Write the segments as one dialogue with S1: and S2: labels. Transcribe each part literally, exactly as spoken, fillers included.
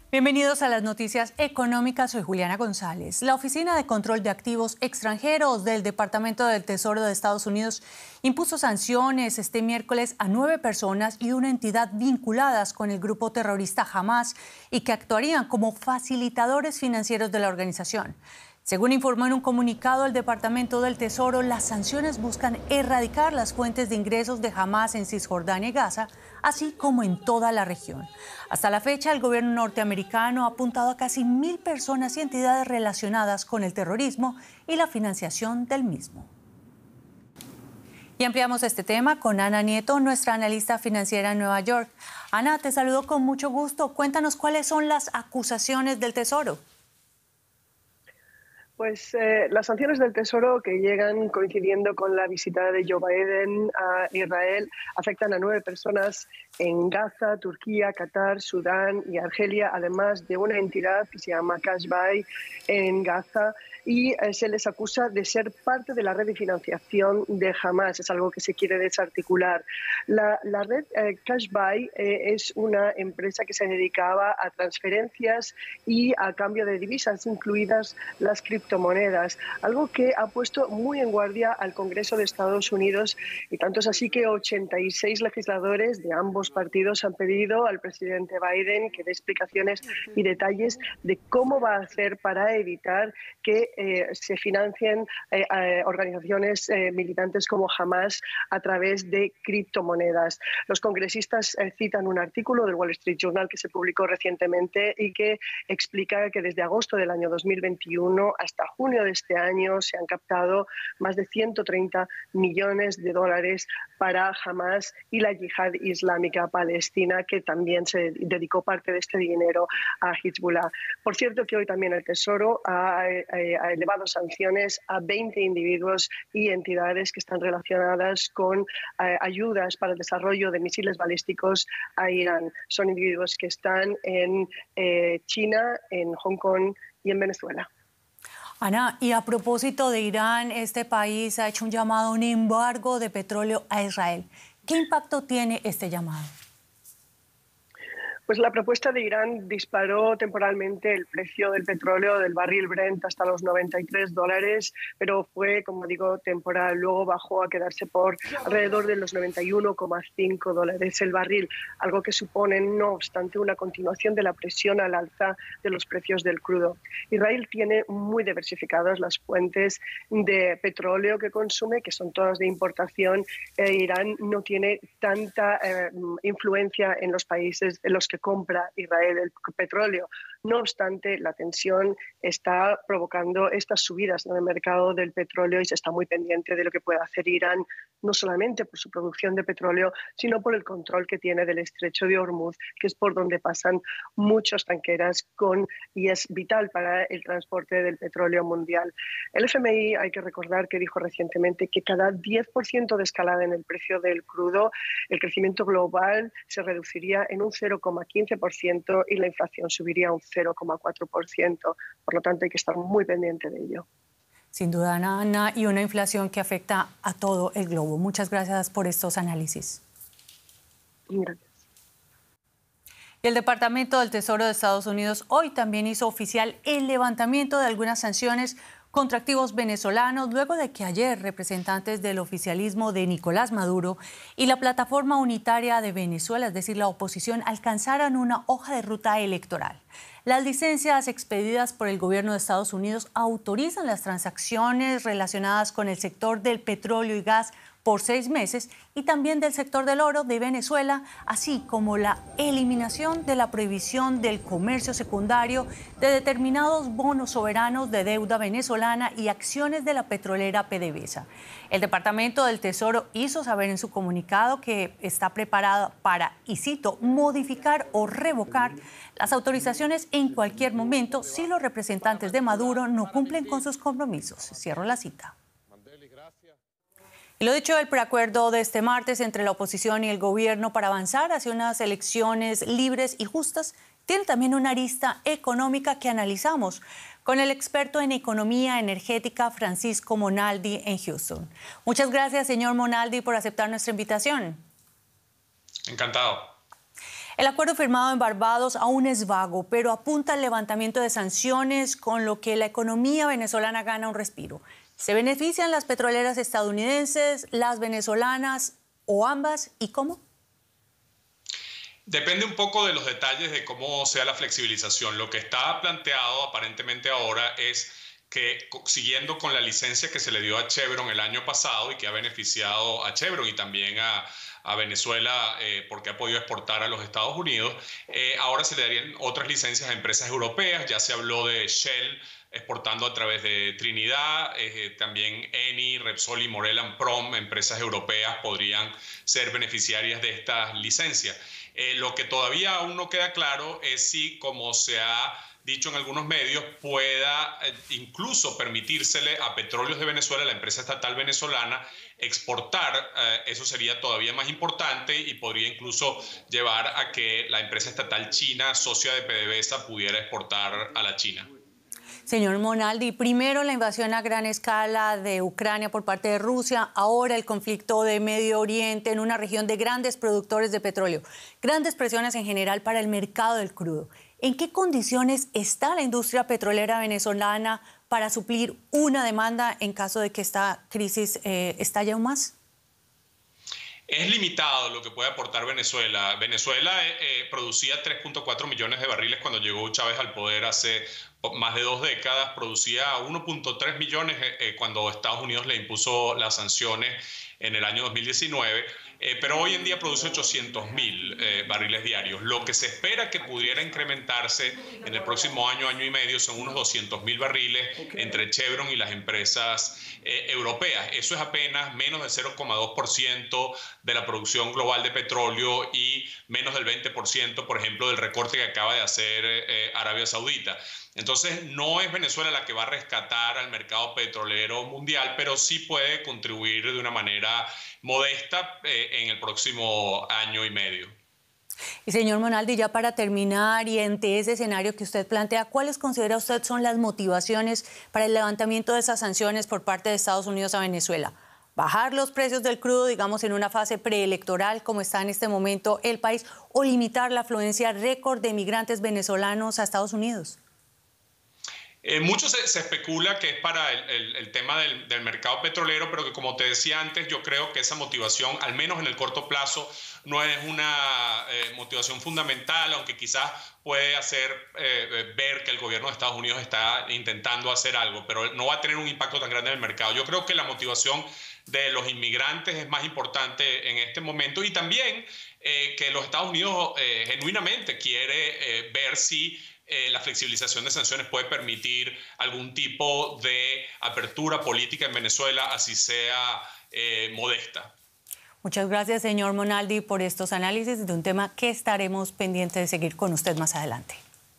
S1: Bienvenidos a las noticias económicas. Soy Juliana González. La Oficina de Control de Activos Extranjeros del Departamento del Tesoro de Estados Unidos impuso sanciones este miércoles a nueve personas y una entidad vinculadas con el grupo terrorista Hamas y que actuarían como facilitadores financieros de la organización. Según informó en un comunicado el Departamento del Tesoro, las sanciones buscan erradicar las fuentes de ingresos de Hamas en Cisjordania y Gaza, así como en toda la región. Hasta la fecha, el gobierno norteamericano ha apuntado a casi mil personas y entidades relacionadas con el terrorismo y la financiación del mismo. Y ampliamos este tema con Ana Nieto, nuestra analista financiera en Nueva York. Ana, te saludo con mucho gusto. Cuéntanos cuáles son las acusaciones del Tesoro.
S2: Pues eh, las sanciones del Tesoro que llegan coincidiendo con la visita de Joe Biden a Israel afectan a nueve personas en Gaza, Turquía, Qatar, Sudán y Argelia, además de una entidad que se llama Cashbuy en Gaza, y eh, se les acusa de ser parte de la red de financiación de Hamas. Es algo que se quiere desarticular. La, la red eh, Cashbuy eh, es una empresa que se dedicaba a transferencias y a cambio de divisas, incluidas las criptomonedas, algo que ha puesto muy en guardia al Congreso de Estados Unidos, y tanto es así que ochenta y seis legisladores de ambos partidos han pedido al presidente Biden que dé explicaciones y detalles de cómo va a hacer para evitar que eh, se financien eh, eh, organizaciones eh, militantes como Hamas a través de criptomonedas. Los congresistas eh, citan un artículo del Wall Street Journal que se publicó recientemente y que explica que desde agosto del año dos mil veintiuno hasta junio de este año se han captado más de ciento treinta millones de dólares para Hamas y la Yihad Islámica Palestina, que también se dedicó parte de este dinero a Hezbollah. Por cierto, que hoy también el Tesoro ha, ha elevado sanciones a veinte individuos y entidades que están relacionadas con eh, ayudas para el desarrollo de misiles balísticos a Irán. Son individuos que están en eh, China, en Hong Kong y en Venezuela.
S1: Ana, y a propósito de Irán, este país ha hecho un llamado a un embargo de petróleo a Israel. ¿Qué impacto tiene este llamado?
S2: Pues la propuesta de Irán disparó temporalmente el precio del petróleo del barril Brent hasta los noventa y tres dólares, pero fue, como digo, temporal. Luego bajó a quedarse por alrededor de los noventa y uno coma cinco dólares el barril, algo que supone, no obstante, una continuación de la presión al alza de los precios del crudo. Israel tiene muy diversificadas las fuentes de petróleo que consume, que son todas de importación. Eh, Irán no tiene tanta eh, influencia en los países en los que compra Israel el petróleo. No obstante, la tensión está provocando estas subidas en el mercado del petróleo y se está muy pendiente de lo que puede hacer Irán, no solamente por su producción de petróleo, sino por el control que tiene del estrecho de Hormuz, que es por donde pasan muchas tanqueras con, y es vital para el transporte del petróleo mundial. El F M I, hay que recordar que dijo recientemente que cada diez por ciento de escalada en el precio del crudo, el crecimiento global se reduciría en un cero coma quince por ciento y la inflación subiría un cero coma cuatro por ciento. Por lo tanto, hay que estar muy pendiente de ello.
S1: Sin duda, Ana, y una inflación que afecta a todo el globo. Muchas gracias por estos análisis.
S2: Gracias.
S1: Y el Departamento del Tesoro de Estados Unidos hoy también hizo oficial el levantamiento de algunas sanciones contra activos venezolanos, luego de que ayer representantes del oficialismo de Nicolás Maduro y la Plataforma Unitaria de Venezuela, es decir, la oposición, alcanzaran una hoja de ruta electoral. Las licencias expedidas por el gobierno de Estados Unidos autorizan las transacciones relacionadas con el sector del petróleo y gas por seis meses y también del sector del oro de Venezuela, así como la eliminación de la prohibición del comercio secundario de determinados bonos soberanos de deuda venezolana y acciones de la petrolera PDVSA. El Departamento del Tesoro hizo saber en su comunicado que está preparado para, y cito, modificar o revocar las autorizaciones en cualquier momento si los representantes de Maduro no cumplen con sus compromisos. Cierro la cita. Y lo dicho, el preacuerdo de este martes entre la oposición y el gobierno para avanzar hacia unas elecciones libres y justas tiene también una arista económica que analizamos con el experto en economía energética Francisco Monaldi en Houston. Muchas gracias, señor Monaldi, por aceptar nuestra invitación.
S3: Encantado.
S1: El acuerdo firmado en Barbados aún es vago, pero apunta al levantamiento de sanciones, con lo que la economía venezolana gana un respiro. ¿Se benefician las petroleras estadounidenses, las venezolanas o ambas? ¿Y cómo?
S3: Depende un poco de los detalles de cómo sea la flexibilización. Lo que está planteado aparentemente ahora es que, siguiendo con la licencia que se le dio a Chevron el año pasado y que ha beneficiado a Chevron y también a, a Venezuela eh, porque ha podido exportar a los Estados Unidos, eh, ahora se le darían otras licencias a empresas europeas. Ya se habló de Shell exportando a través de Trinidad, eh, también Eni, Repsol y Morel and Prom, empresas europeas, podrían ser beneficiarias de estas licencias. Eh, lo que todavía aún no queda claro es si, como se ha dicho en algunos medios, pueda eh, incluso permitírsele a Petróleos de Venezuela, la empresa estatal venezolana, exportar. Eh, eso sería todavía más importante y podría incluso llevar a que la empresa estatal china, socia de PDVSA, pudiera exportar a la China.
S1: Señor Monaldi, primero la invasión a gran escala de Ucrania por parte de Rusia, ahora el conflicto de Medio Oriente en una región de grandes productores de petróleo, grandes presiones en general para el mercado del crudo. ¿En qué condiciones está la industria petrolera venezolana para suplir una demanda en caso de que esta crisis eh, estalle aún más?
S3: Es limitado lo que puede aportar Venezuela. Venezuela eh, eh, producía tres punto cuatro millones de barriles cuando llegó Chávez al poder hace más de dos décadas. Producía uno punto tres millones eh, cuando Estados Unidos le impuso las sanciones en el año dos mil diecinueve. Eh, pero hoy en día produce ochocientos mil eh, barriles diarios. Lo que se espera que pudiera incrementarse en el próximo año, año y medio, son unos doscientos mil barriles entre Chevron y las empresas eh, europeas. Eso es apenas menos del cero coma dos por ciento de la producción global de petróleo y menos del veinte por ciento, por ejemplo, del recorte que acaba de hacer eh, Arabia Saudita. Entonces, no es Venezuela la que va a rescatar al mercado petrolero mundial, pero sí puede contribuir de una manera modesta eh, en el próximo año y medio.
S1: Y señor Monaldi, ya para terminar y ante ese escenario que usted plantea, ¿cuáles considera usted son las motivaciones para el levantamiento de esas sanciones por parte de Estados Unidos a Venezuela? ¿Bajar los precios del crudo, digamos, en una fase preelectoral como está en este momento el país, o limitar la afluencia récord de migrantes venezolanos a Estados Unidos?
S3: Eh, mucho se, se especula que es para el, el, el tema del, del mercado petrolero, pero que, como te decía antes, yo creo que esa motivación, al menos en el corto plazo, no es una eh, motivación fundamental, aunque quizás puede hacer eh, ver que el gobierno de Estados Unidos está intentando hacer algo, pero no va a tener un impacto tan grande en el mercado. Yo creo que la motivación de los inmigrantes es más importante en este momento, y también eh, que los Estados Unidos eh, genuinamente quiere eh, ver si Eh, la flexibilización de sanciones puede permitir algún tipo de apertura política en Venezuela, así sea eh, modesta.
S1: Muchas gracias, señor Monaldi, por estos análisis de un tema que estaremos pendientes de seguir con usted más adelante.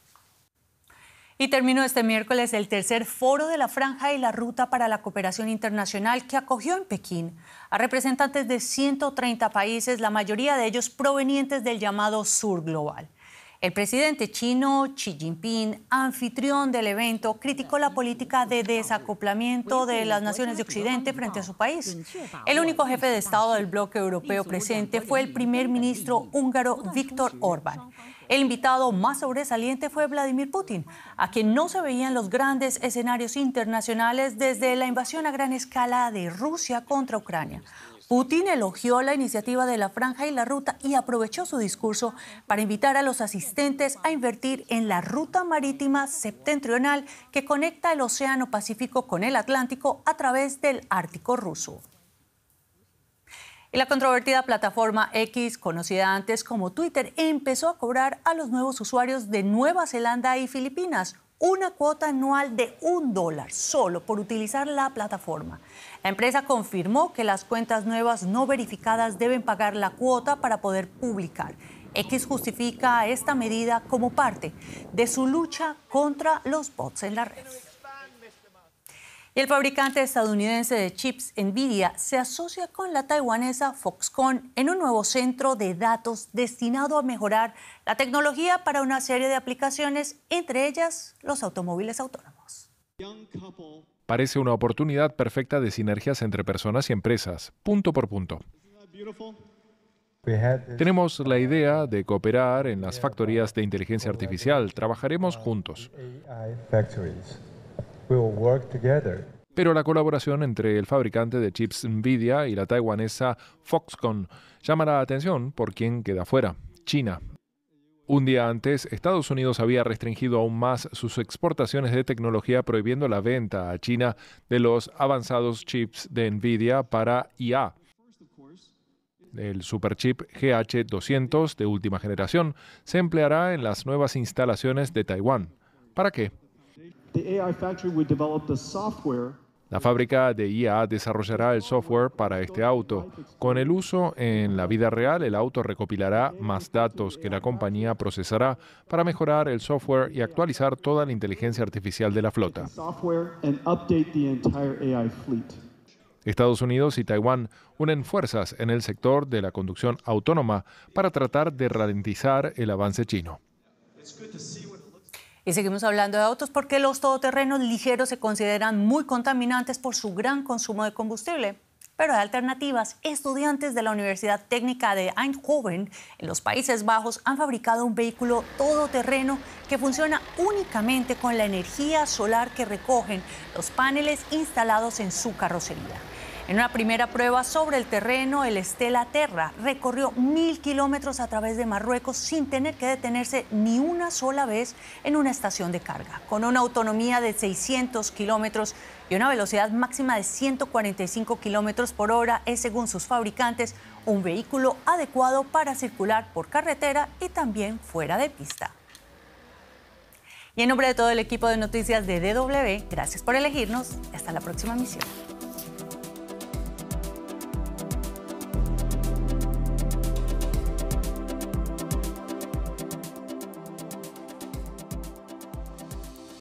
S1: Y terminó este miércoles el tercer foro de la Franja y la Ruta para la Cooperación Internacional, que acogió en Pekín a representantes de ciento treinta países, la mayoría de ellos provenientes del llamado Sur Global. El presidente chino Xi Jinping, anfitrión del evento, criticó la política de desacoplamiento de las naciones de Occidente frente a su país. El único jefe de Estado del bloque europeo presente fue el primer ministro húngaro Viktor Orbán. El invitado más sobresaliente fue Vladimir Putin, a quien no se veían los grandes escenarios internacionales desde la invasión a gran escala de Rusia contra Ucrania. Putin elogió la iniciativa de la Franja y la Ruta y aprovechó su discurso para invitar a los asistentes a invertir en la ruta marítima septentrional que conecta el Océano Pacífico con el Atlántico a través del Ártico ruso. Y la controvertida plataforma X, conocida antes como Twitter, empezó a cobrar a los nuevos usuarios de Nueva Zelanda y Filipinas una cuota anual de un dólar solo por utilizar la plataforma. La empresa confirmó que las cuentas nuevas no verificadas deben pagar la cuota para poder publicar. X justifica esta medida como parte de su lucha contra los bots en la red. Y el fabricante estadounidense de chips Nvidia se asocia con la taiwanesa Foxconn en un nuevo centro de datos destinado a mejorar la tecnología para una serie de aplicaciones, entre ellas los automóviles autónomos.
S4: Parece una oportunidad perfecta de sinergias entre personas y empresas, punto por punto. Tenemos la idea de cooperar en las factorías de inteligencia artificial. Trabajaremos juntos. Pero la colaboración entre el fabricante de chips Nvidia y la taiwanesa Foxconn llama la atención por quien queda fuera: China. Un día antes, Estados Unidos había restringido aún más sus exportaciones de tecnología, prohibiendo la venta a China de los avanzados chips de Nvidia para I A. El superchip G H doscientos de última generación se empleará en las nuevas instalaciones de Taiwán. ¿Para qué? La fábrica de I A desarrollará el software para este auto. Con el uso en la vida real, el auto recopilará más datos que la compañía procesará para mejorar el software y actualizar toda la inteligencia artificial de la flota. Estados Unidos y Taiwán unen fuerzas en el sector de la conducción autónoma para tratar de ralentizar el avance chino.
S1: Y seguimos hablando de autos porque los todoterrenos ligeros se consideran muy contaminantes por su gran consumo de combustible. Pero hay alternativas. Estudiantes de la Universidad Técnica de Eindhoven, en los Países Bajos, han fabricado un vehículo todoterreno que funciona únicamente con la energía solar que recogen los paneles instalados en su carrocería. En una primera prueba sobre el terreno, el Stella Terra recorrió mil kilómetros a través de Marruecos sin tener que detenerse ni una sola vez en una estación de carga. Con una autonomía de seiscientos kilómetros y una velocidad máxima de ciento cuarenta y cinco kilómetros por hora, es, según sus fabricantes, un vehículo adecuado para circular por carretera y también fuera de pista. Y en nombre de todo el equipo de noticias de D W, gracias por elegirnos y hasta la próxima emisión.